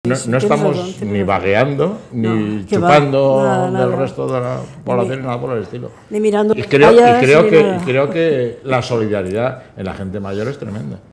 No estamos ni vagueando, ni chupando del resto de la población, ni nada por el estilo. Ni mirando y creo que la solidaridad en la gente mayor es tremenda.